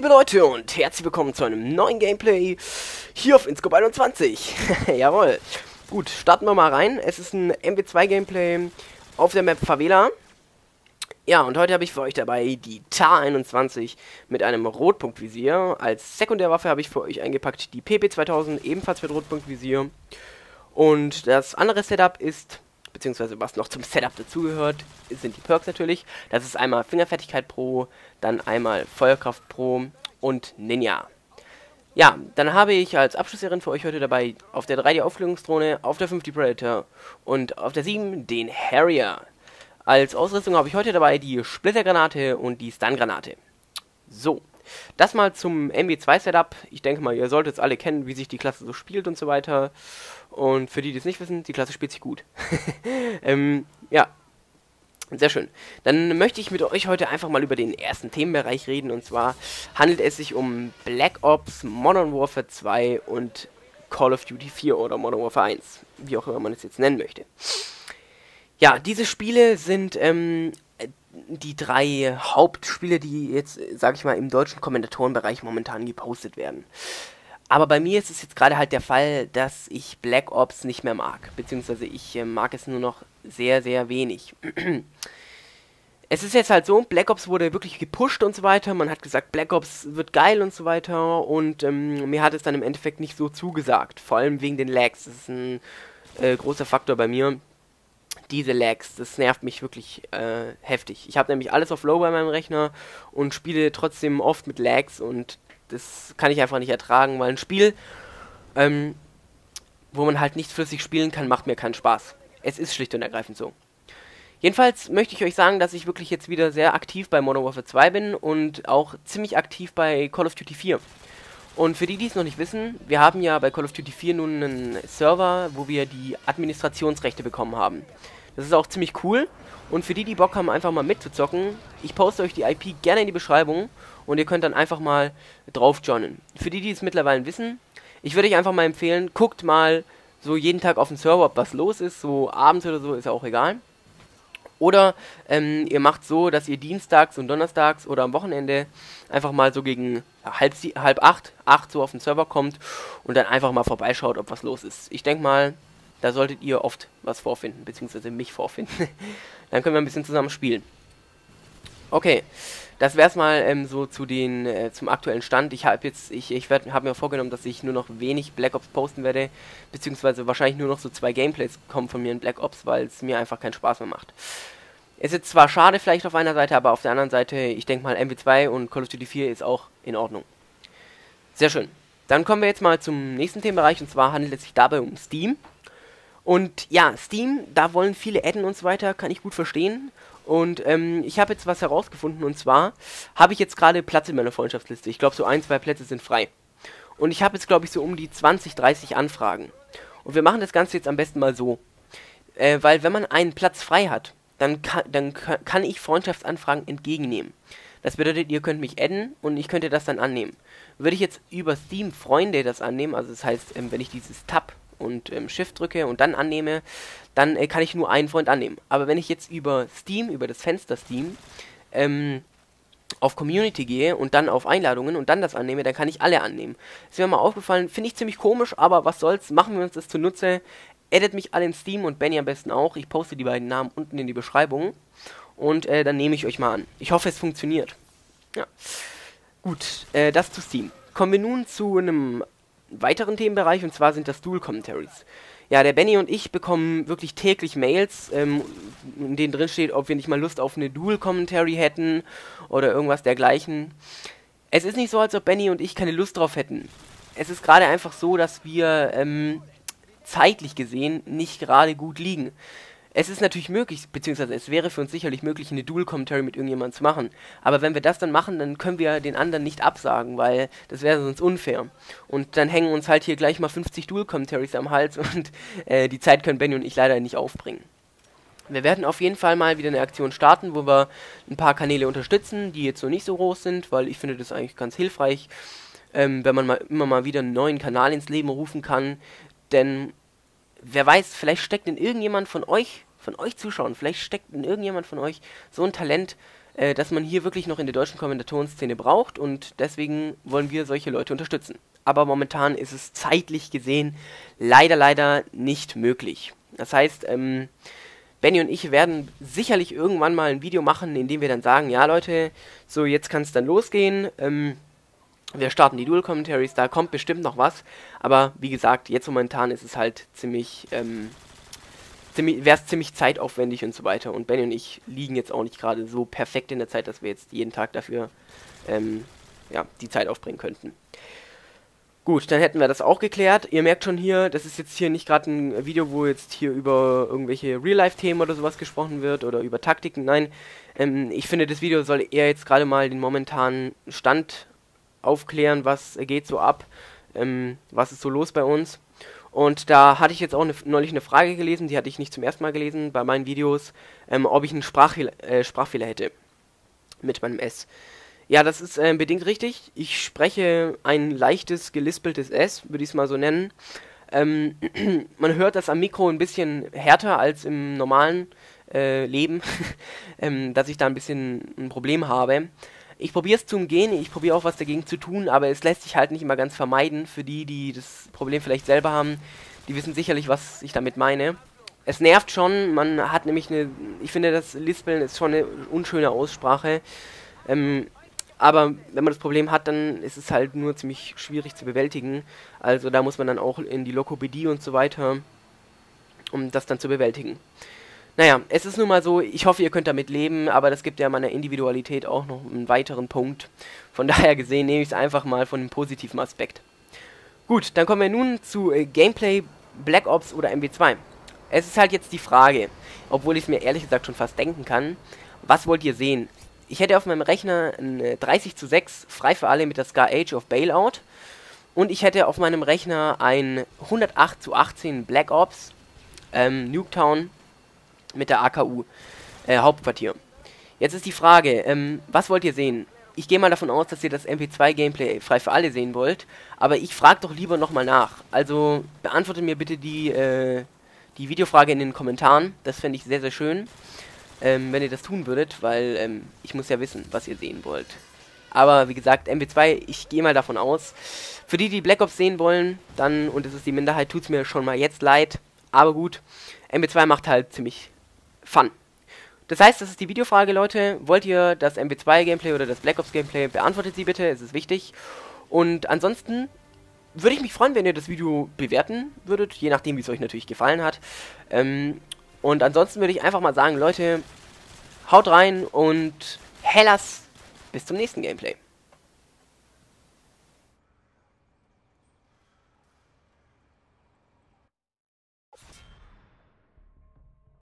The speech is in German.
liebe Leute, und herzlich willkommen zu einem neuen Gameplay hier auf Inscope 21. Jawohl. Gut, starten wir mal rein. Es ist ein MW2 Gameplay auf der Map Favela. Ja, und heute habe ich für euch dabei die TAR 21 mit einem Rotpunktvisier. Als Sekundärwaffe habe ich für euch eingepackt die PP 2000, ebenfalls mit Rotpunktvisier. Und das andere Setup ist, beziehungsweise was noch zum Setup dazugehört, sind die Perks natürlich. Das ist einmal Fingerfertigkeit Pro, dann einmal Feuerkraft Pro und Ninja. Ja, dann habe ich als Abschlusserin für euch heute dabei auf der 3 die Aufklärungsdrohne, auf der 5 die Predator und auf der 7 den Harrier. Als Ausrüstung habe ich heute dabei die Splittergranate und die Stungranate. So, das mal zum MW2-Setup. Ich denke mal, ihr solltet es alle kennen, wie sich die Klasse so spielt und so weiter. Und für die, die es nicht wissen, die Klasse spielt sich gut. Ja, sehr schön. Dann möchte ich mit euch heute einfach mal über den ersten Themenbereich reden. Und zwar handelt es sich um Black Ops, Modern Warfare 2 und Call of Duty 4 oder Modern Warfare 1. Wie auch immer man es jetzt nennen möchte. Ja, diese Spiele sind die 3 Hauptspiele, die jetzt, sag ich mal, im deutschen Kommentatorenbereich momentan gepostet werden. Aber bei mir ist es jetzt gerade halt der Fall, dass ich Black Ops nicht mehr mag. Beziehungsweise ich mag es nur noch sehr, sehr wenig. Es ist jetzt halt so, Black Ops wurde wirklich gepusht und so weiter. Man hat gesagt, Black Ops wird geil und so weiter. Und mir hat es dann im Endeffekt nicht so zugesagt. Vor allem wegen den Lags. Das ist ein großer Faktor bei mir. Diese Lags, das nervt mich wirklich heftig. Ich habe nämlich alles auf Low bei meinem Rechner und spiele trotzdem oft mit Lags und das kann ich einfach nicht ertragen, weil ein Spiel, wo man halt nicht flüssig spielen kann, macht mir keinen Spaß. Es ist schlicht und ergreifend so. Jedenfalls möchte ich euch sagen, dass ich wirklich jetzt wieder sehr aktiv bei Modern Warfare 2 bin und auch ziemlich aktiv bei Call of Duty 4. Und für die, die es noch nicht wissen, wir haben ja bei Call of Duty 4 nun einen Server, wo wir die Administrationsrechte bekommen haben. Das ist auch ziemlich cool. Und für die, die Bock haben, einfach mal mitzuzocken, ich poste euch die IP gerne in die Beschreibung und ihr könnt dann einfach mal drauf joinen. Für die, die es mittlerweile wissen, ich würde euch einfach mal empfehlen, guckt mal so jeden Tag auf dem Server, ob was los ist, so abends oder so, ist ja auch egal. Oder ihr macht so, dass ihr dienstags und donnerstags oder am Wochenende einfach mal so gegen halb 8 so auf den Server kommt und dann einfach mal vorbeischaut, ob was los ist. Ich denke mal, da solltet ihr oft was vorfinden, beziehungsweise mich vorfinden. Dann können wir ein bisschen zusammen spielen. Okay, das wär's mal so zu zum aktuellen Stand. Ich habe mir vorgenommen, dass ich nur noch wenig Black Ops posten werde, beziehungsweise wahrscheinlich nur noch so 2 Gameplays kommen von mir in Black Ops, weil es mir einfach keinen Spaß mehr macht. Es ist zwar schade vielleicht auf einer Seite, aber auf der anderen Seite, ich denke mal, MW2 und Call of Duty 4 ist auch in Ordnung. Sehr schön. Dann kommen wir jetzt mal zum nächsten Themenbereich, und zwar handelt es sich dabei um Steam. Und ja, Steam, da wollen viele adden und so weiter, kann ich gut verstehen. Und ich habe jetzt was herausgefunden, und zwar habe ich jetzt gerade Platz in meiner Freundschaftsliste. Ich glaube, so 1, 2 Plätze sind frei. Und ich habe jetzt, glaube ich, so um die 20, 30 Anfragen. Und wir machen das Ganze jetzt am besten mal so. Weil wenn man einen Platz frei hat, dann kann ich Freundschaftsanfragen entgegennehmen. Das bedeutet, ihr könnt mich adden und ich könnte das dann annehmen. Würde ich jetzt über Steam Freunde das annehmen, also das heißt, wenn ich dieses Tab und Shift drücke und dann annehme, dann kann ich nur einen Freund annehmen. Aber wenn ich jetzt über Steam, über das Fenster Steam, auf Community gehe und dann auf Einladungen und dann das annehme, dann kann ich alle annehmen. Ist mir mal aufgefallen, finde ich ziemlich komisch, aber was soll's, machen wir uns das zunutze. Addet mich alle in Steam und Benny am besten auch. Ich poste die beiden Namen unten in die Beschreibung und dann nehme ich euch mal an. Ich hoffe, es funktioniert. Ja. Gut, das zu Steam. Kommen wir nun zu einem weiteren Themenbereich, und zwar sind das Dual Commentaries. Ja, der Benny und ich bekommen wirklich täglich Mails, in denen drin steht, ob wir nicht mal Lust auf eine Dual Commentary hätten oder irgendwas dergleichen. Es ist nicht so, als ob Benny und ich keine Lust drauf hätten. Es ist gerade einfach so, dass wir zeitlich gesehen nicht gerade gut liegen. Es ist natürlich möglich, beziehungsweise es wäre für uns sicherlich möglich, eine Dual Commentary mit irgendjemandem zu machen. Aber wenn wir das dann machen, dann können wir den anderen nicht absagen, weil das wäre sonst unfair. Und dann hängen uns halt hier gleich mal 50 Dual Commentaries am Hals und die Zeit können Benny und ich leider nicht aufbringen. Wir werden auf jeden Fall mal wieder eine Aktion starten, wo wir ein paar Kanäle unterstützen, die jetzt so nicht so groß sind, weil ich finde das eigentlich ganz hilfreich, wenn man immer mal wieder einen neuen Kanal ins Leben rufen kann. Denn wer weiß, vielleicht steckt in irgendjemand von euch Zuschauern, vielleicht steckt in irgendjemand von euch so ein Talent, dass man hier wirklich noch in der deutschen Kommentatorenszene braucht und deswegen wollen wir solche Leute unterstützen. Aber momentan ist es zeitlich gesehen leider nicht möglich. Das heißt, Benny und ich werden sicherlich irgendwann mal ein Video machen, in dem wir dann sagen, ja Leute, so jetzt kann es dann losgehen, wir starten die Dual Commentaries, da kommt bestimmt noch was, aber wie gesagt, jetzt momentan ist es halt wäre es ziemlich zeitaufwendig und so weiter und Benny und ich liegen jetzt auch nicht gerade so perfekt in der Zeit, dass wir jetzt jeden Tag dafür ja, die Zeit aufbringen könnten. Gut, dann hätten wir das auch geklärt. Ihr merkt schon hier, das ist jetzt hier nicht gerade ein Video, wo jetzt hier über irgendwelche Real-Life-Themen oder sowas gesprochen wird oder über Taktiken. Nein, ich finde, das Video soll eher jetzt gerade mal den momentanen Stand aufklären, was geht so ab, was ist so los bei uns. Und da hatte ich jetzt auch neulich eine Frage gelesen, die hatte ich nicht zum ersten Mal gelesen bei meinen Videos, ob ich einen Sprachfehler hätte mit meinem S. Ja, das ist bedingt richtig. Ich spreche ein leichtes, gelispeltes S, würde ich es mal so nennen. Man hört das am Mikro ein bisschen härter als im normalen Leben, dass ich da ein bisschen ein Problem habe. Ich probiere es zu umgehen, ich probiere auch was dagegen zu tun, aber es lässt sich halt nicht immer ganz vermeiden. Für die, die das Problem vielleicht selber haben, die wissen sicherlich, was ich damit meine. Es nervt schon, man hat nämlich ich finde, das Lispeln ist schon eine unschöne Aussprache. Aber wenn man das Problem hat, dann ist es halt nur ziemlich schwierig zu bewältigen. Also da muss man dann auch in die Lokopädie und so weiter, um das dann zu bewältigen. Naja, es ist nun mal so, ich hoffe, ihr könnt damit leben, aber das gibt ja meiner Individualität auch noch einen weiteren Punkt. Von daher gesehen nehme ich es einfach mal von dem positiven Aspekt. Gut, dann kommen wir nun zu Gameplay, Black Ops oder MW2. Es ist halt jetzt die Frage, obwohl ich es mir ehrlich gesagt schon fast denken kann, was wollt ihr sehen? Ich hätte auf meinem Rechner ein 30:6 frei für alle mit der Scar Age of Bailout und ich hätte auf meinem Rechner ein 108:18 Black Ops Nuketown mit der AKU Hauptquartier. Jetzt ist die Frage, was wollt ihr sehen? Ich gehe mal davon aus, dass ihr das MP2 Gameplay frei für alle sehen wollt, aber ich frage doch lieber nochmal nach. Also beantwortet mir bitte die Videofrage in den Kommentaren, das fände ich sehr schön. Wenn ihr das tun würdet, weil ich muss ja wissen, was ihr sehen wollt. Aber wie gesagt, MW2, ich gehe mal davon aus. Für die, die Black Ops sehen wollen, dann, und es ist die Minderheit, tut es mir schon mal jetzt leid. Aber gut, MW2 macht halt ziemlich Fun. Das heißt, das ist die Videofrage, Leute. Wollt ihr das MW2 Gameplay oder das Black Ops Gameplay? Beantwortet sie bitte, es ist wichtig. Und ansonsten würde ich mich freuen, wenn ihr das Video bewerten würdet, je nachdem, wie es euch natürlich gefallen hat. Und ansonsten würde ich einfach mal sagen, Leute, haut rein und Hellas, bis zum nächsten Gameplay.